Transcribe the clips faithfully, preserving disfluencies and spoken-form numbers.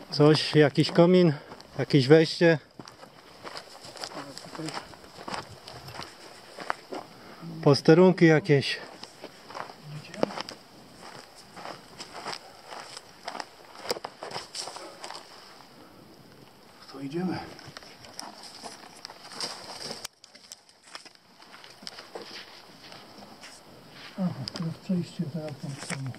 Coś, jakiś komin, jakieś wejście. Posterunki jakieś. To idziemy. Aha, teraz przejście teraz tam samo.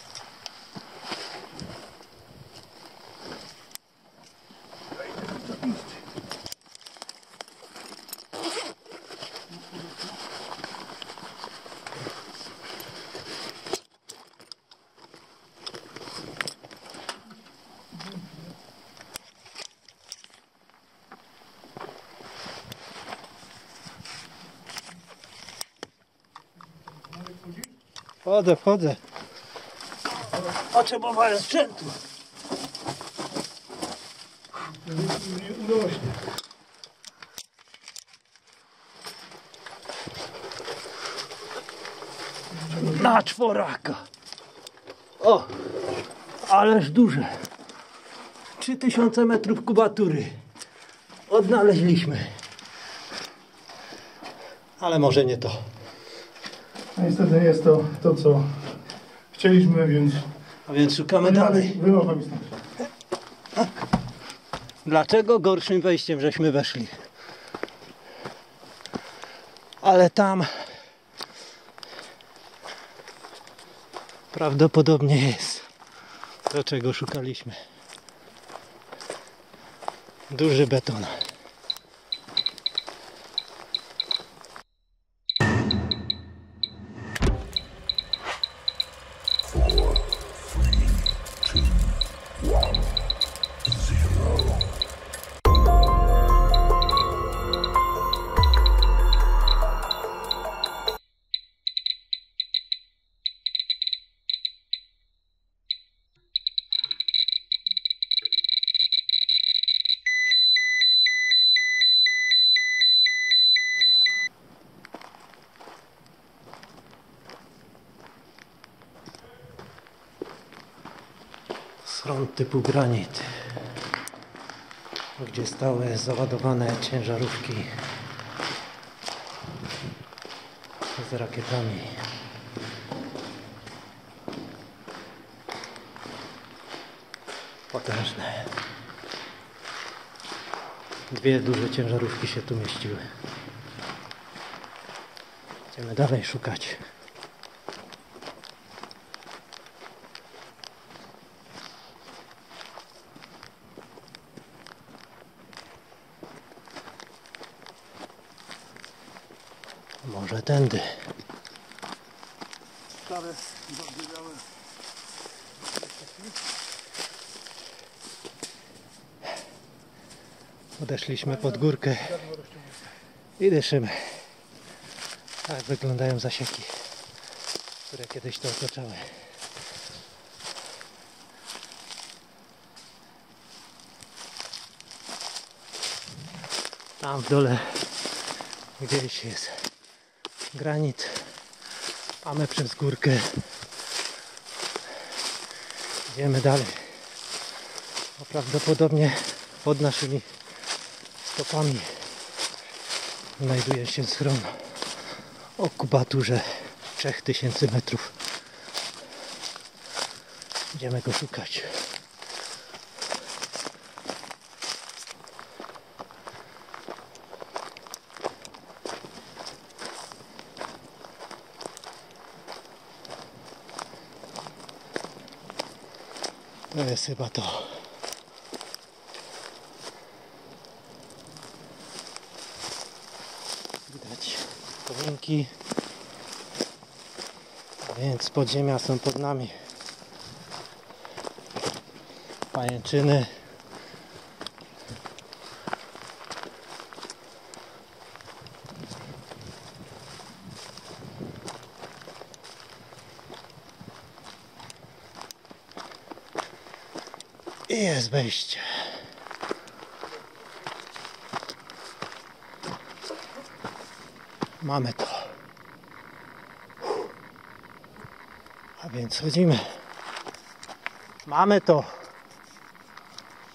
Wchodzę, wchodzę. Potrzebowałem sprzętu. Nie urośnie. Na czworaka. O, ależ duże. trzy tysiące metrów kubatury. Odnaleźliśmy. Ale może nie to. A niestety nie jest to to, co chcieliśmy, więc... A więc szukamy dalej. Wynocha mi stąd. Dlaczego gorszym wejściem żeśmy weszli? Ale tam prawdopodobnie jest to, czego szukaliśmy. Duży beton. Schron typu granit, gdzie stały załadowane ciężarówki z rakietami. Potężne. Dwie duże ciężarówki się tu mieściły. Idziemy dalej szukać. Może tędy. Stare, białe. Odeszliśmy pod górkę i dyszymy. Tak wyglądają zasieki, które kiedyś to otaczały. Tam w dole gdzieś jest granit, a my przez górkę idziemy dalej. No prawdopodobnie pod naszymi stopami znajduje się schron o kubaturze trzech tysięcy metrów. Idziemy go szukać. To jest chyba to. Widać kominki, więc podziemia są pod nami. Pajęczyny. I jest wejście. Mamy to. A więc chodzimy. Mamy to.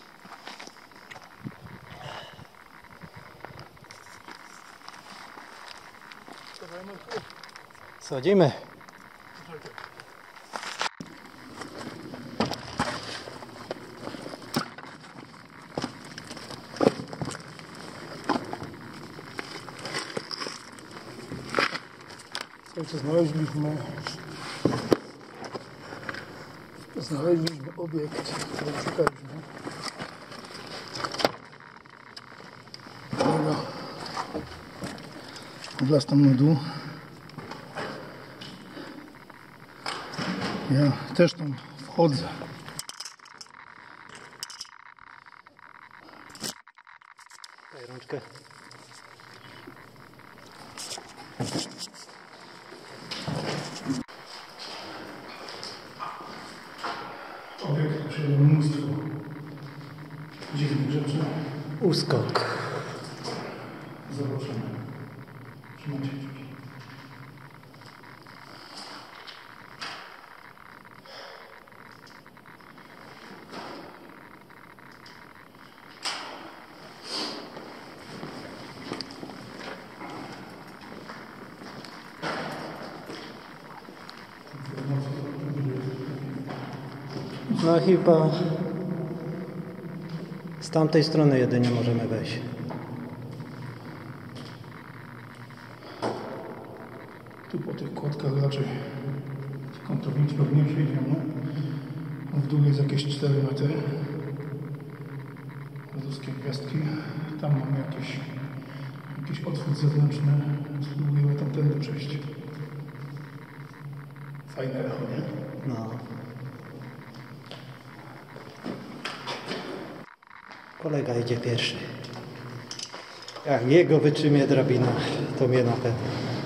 Schodzimy. Słuchajcie, znaleźliśmy znaleźliśmy obiekt, który szukaliśmy. Kolega wlazł tam na dół. Ja też tam wchodzę. Daj rączkę. Obiekt przyjął mnóstwo dziwnych rzeczy. Uskok. Zobaczymy. Trzymajcie kciuki. No chyba z tamtej strony jedynie możemy wejść. Tu po tych kładkach raczej kątownicy pewnie przejdziemy. W dół jest jakieś cztery metry. Ruskie gwiazdki. Tam mamy jakiś, jakiś otwór zewnętrzny. Spróbujemy tamtędy przejść. Fajne echo, nie? No. Kolega idzie pierwszy. Jak jego wytrzymie drabina, to mnie na pewno.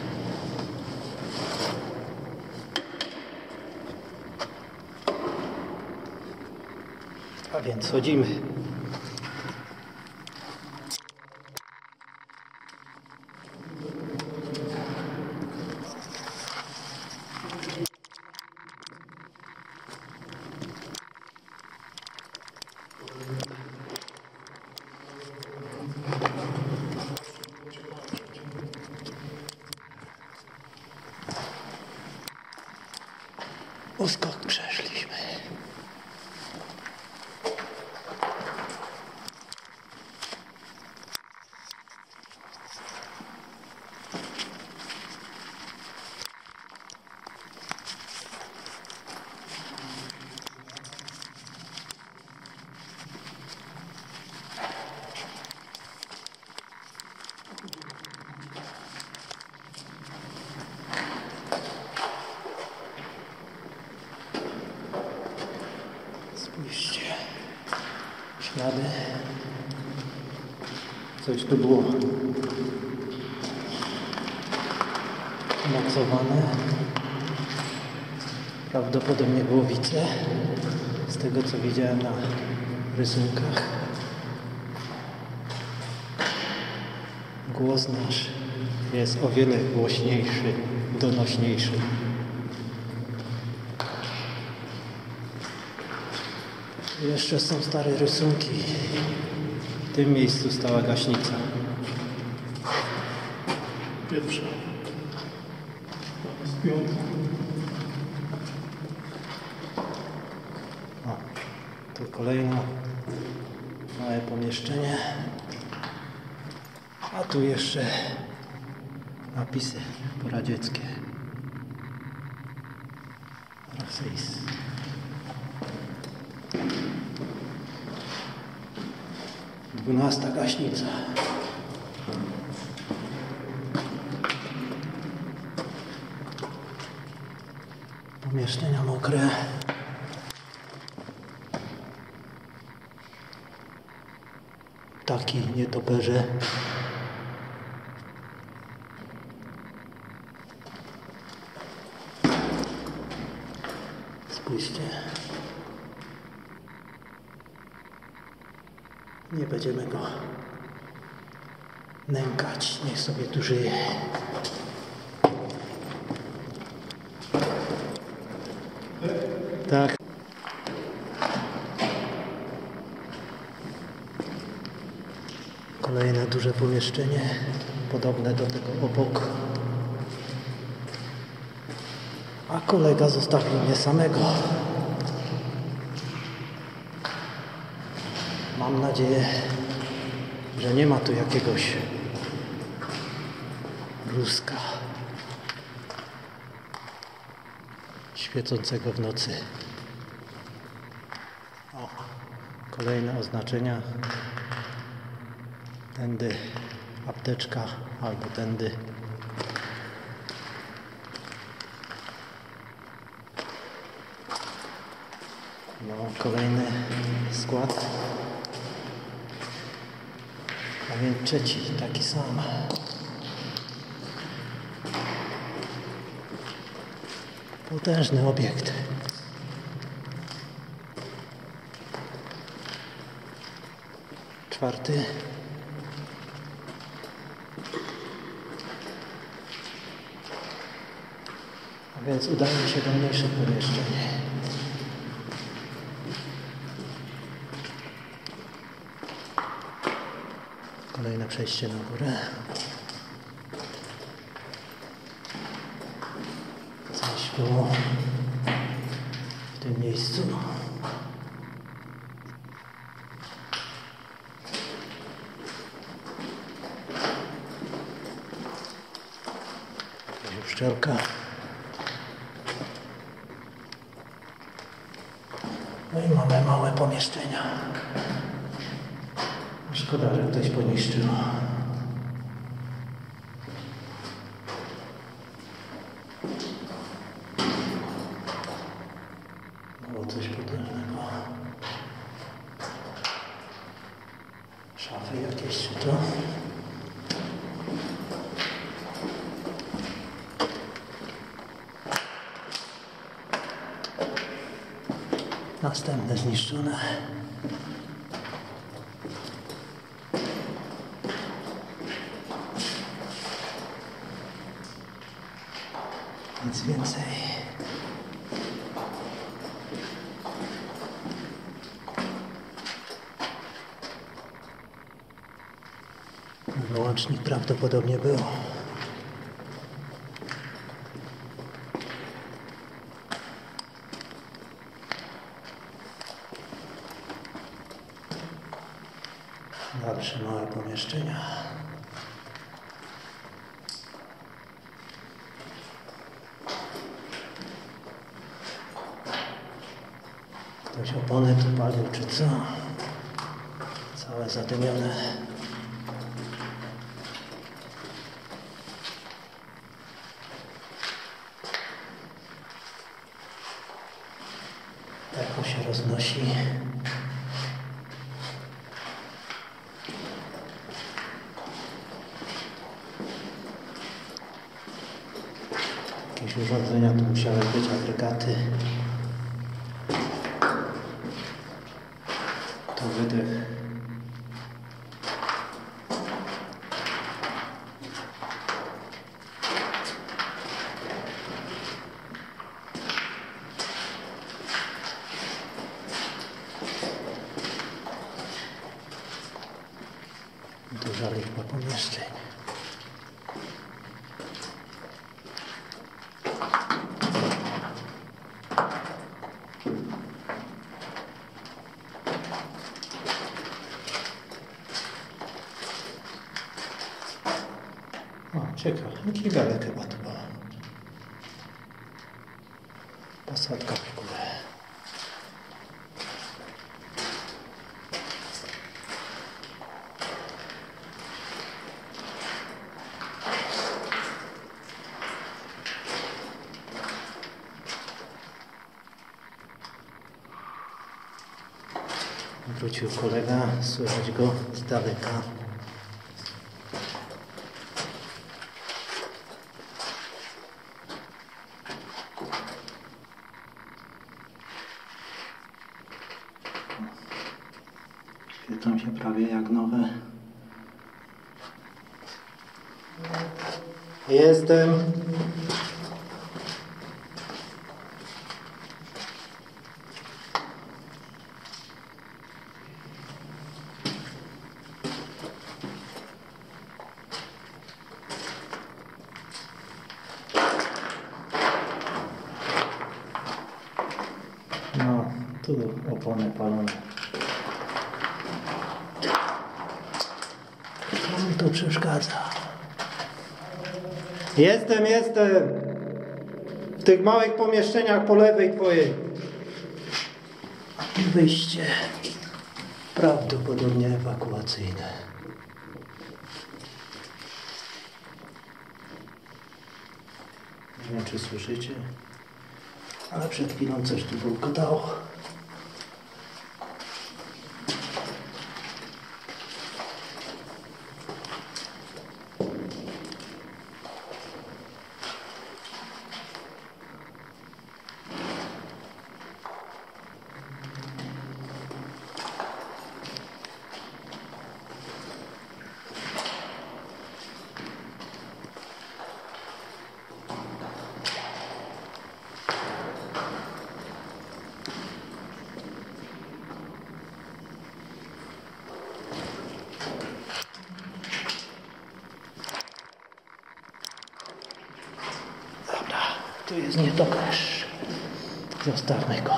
A więc chodzimy. Uskok przeszliśmy. Spójrzcie, ślady, coś tu było mocowane, prawdopodobnie głowice, z tego co widziałem na rysunkach. Głos nasz jest o wiele głośniejszy, donośniejszy. Jeszcze są stare rysunki. W tym miejscu stała gaśnica. Pierwsza. Z piątka. O, tu kolejne małe pomieszczenie. A tu jeszcze napisy poradzieckie. Rosyjskie. Dwunasta gaśnica. Pomieszczenia mokre. Ptaki, nietoperze. Spójrzcie. Nie będziemy go nękać, niech sobie tu żyje. Tak. Kolejne duże pomieszczenie, podobne do tego obok. A kolega zostawił mnie samego. Mam nadzieję, że nie ma tu jakiegoś Ruska świecącego w nocy. O, kolejne oznaczenia. Tędy apteczka albo tędy. No, kolejny skład. A więc trzeci, taki sam. Potężny obiekt. Czwarty. A więc udaje się do mniejsze pomieszczenie. Kolejne przejście na górę. Coś było w tym miejscu. Jakaś uszczelka. No i mamy małe pomieszczenia. Szkoda, że ktoś poniszczył. Było coś potężnego. Szafy jakieś czy to? Następne zniszczone. Nic więcej. Wyłącznik prawdopodobnie był. Dalsze małe pomieszczenia. Ktoś opony tu palił, czy co? Całe zadymione. Echo się roznosi. Jakieś urządzenia tu musiały być, agregaty. To wydech. Duża liczba pomieszczeń. O, ciekawe. Kibelek chyba to była. Posadka w górę. Wrócił kolega, słychać go z daleka. Świecą się prawie jak nowe. Jestem. No, tu opony palone. Co mi to przeszkadza? Jestem, jestem! W tych małych pomieszczeniach po lewej twojej. Wyjście prawdopodobnie ewakuacyjne. Nie wiem, czy słyszycie, ale przed chwilą coś tu bulgotało. Tu jest nietoperz. Zostawmy go.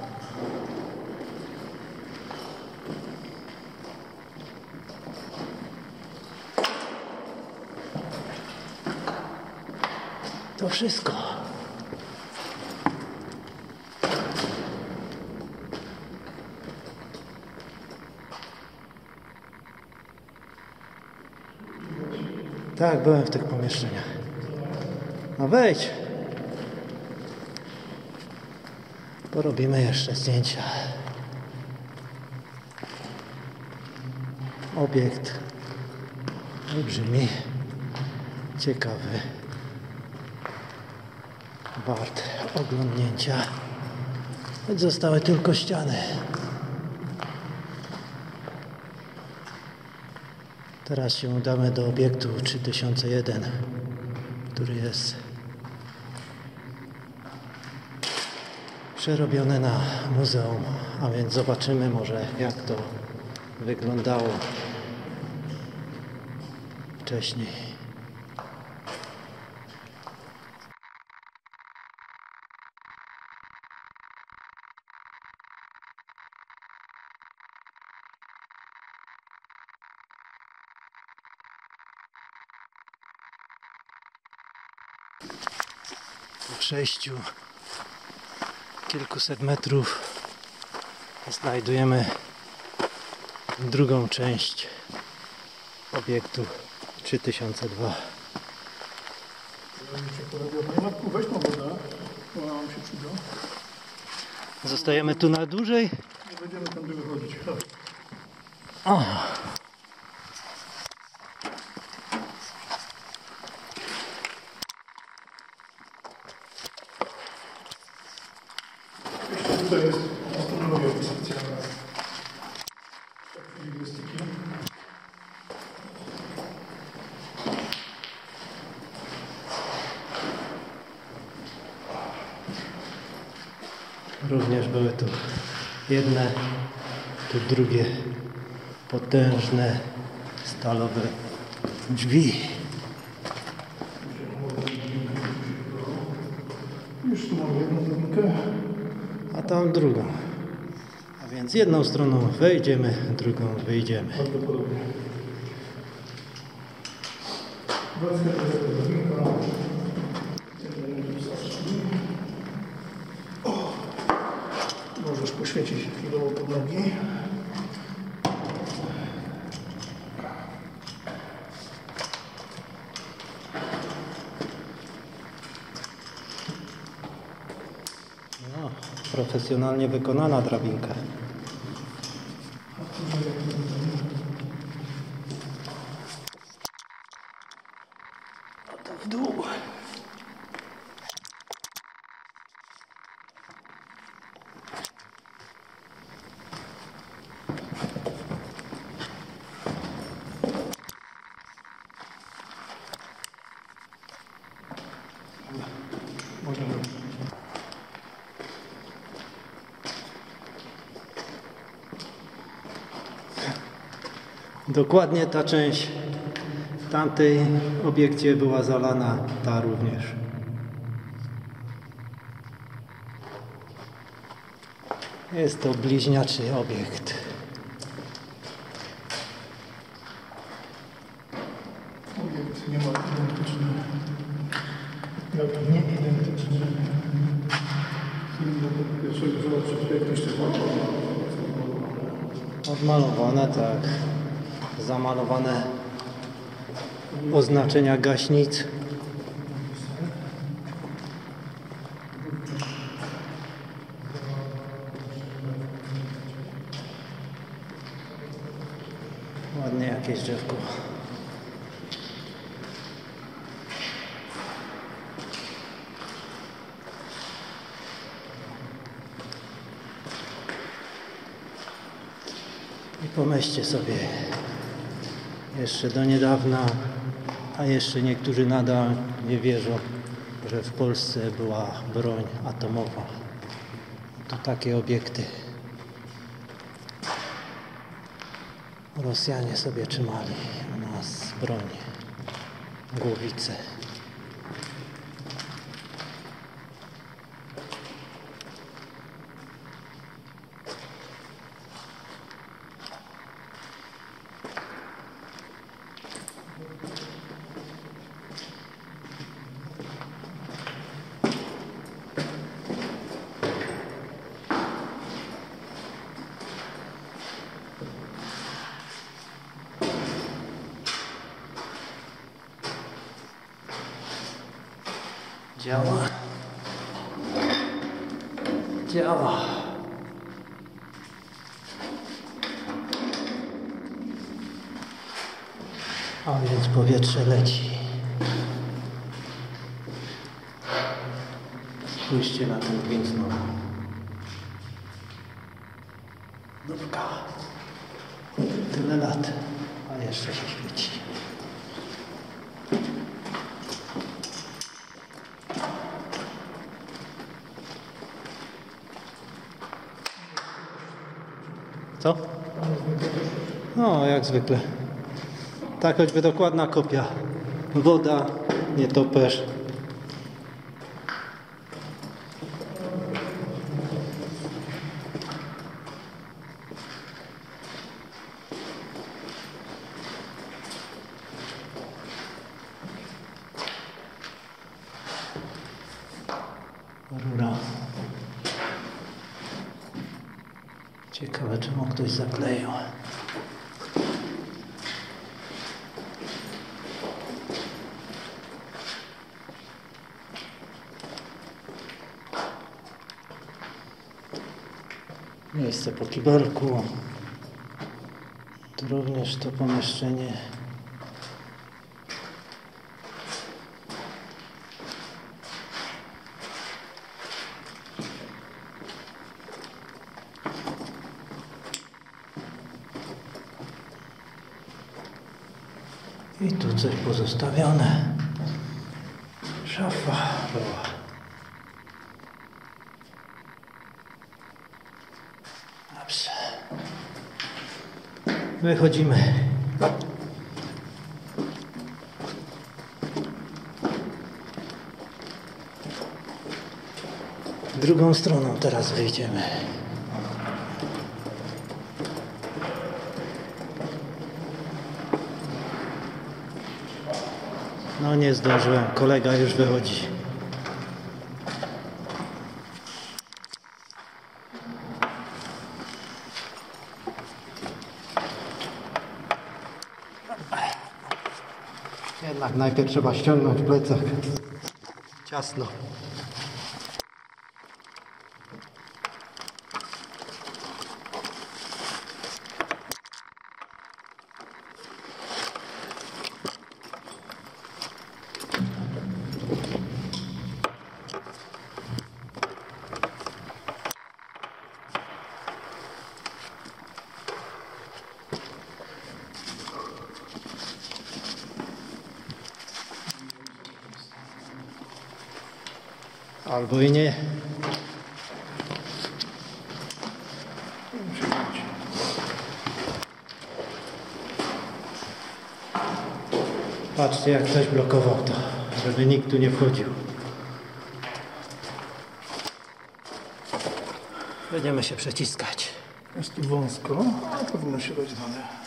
To wszystko. Tak, byłem w tych pomieszczeniach. No wejdź. Porobimy jeszcze zdjęcia. Obiekt olbrzymi, ciekawy, wart oglądnięcia. Choć zostały tylko ściany. Teraz się udamy do obiektu trzy tysiące jeden, który jest przerobione na muzeum, a więc zobaczymy może, jak to wyglądało wcześniej. Po przejściu kilkuset metrów znajdujemy drugą część obiektu trzy tysiące dwa. Weź tą wodę, ona nam się przyda. Zostajemy tu na dłużej. Nie będziemy tam wychodzić. O. To jest astronomia specjalna. Lingwistyki. Również były tu jedne, tu drugie potężne stalowe drzwi. Już tu mamy jedną drabinkę. A tam drugą. A więc jedną stroną wejdziemy, drugą wyjdziemy. Prawdopodobnie. Weźmy tę drabinkę. Możesz poświecić chwilowo pod nogi. No, profesjonalnie wykonana drabinka. A to w dół. Możemy. Dokładnie ta część w tamtej obiekcie była zalana, ta również. Jest to bliźniaczy obiekt. Obiekt nie ma identyczny. Jak nie identyczny. Film do pierwszego zobaczyć, jak ktoś to malował. Odmalowane, tak. Zamalowane oznaczenia gaśnic. Ładnie jakieś drzewko. I pomyślcie sobie, jeszcze do niedawna, a jeszcze niektórzy nadal nie wierzą, że w Polsce była broń atomowa. To takie obiekty Rosjanie sobie trzymali u nas broń, głowice. Działa. Działa. A więc powietrze leci. Spójrzcie na ten gwint znowu. Nówka. Tyle lat, a jeszcze się świeci. Co? No, jak zwykle. Tak, choćby dokładna kopia. Woda, nietoperz. Rura. Ciekawe, czemu ktoś zakleił. Miejsce po kibelku. Tu również to pomieszczenie. I tu coś pozostawione. Szafa była. Dobrze. Wychodzimy. Drugą stroną teraz wyjdziemy. No nie zdążyłem, kolega już wychodzi. Jednak najpierw trzeba ściągnąć plecak. Ciasno. Albo i nie. Patrzcie, jak ktoś blokował to, żeby nikt tu nie wchodził. Będziemy się przeciskać. Jest tu wąsko, ale powinno się dać radę.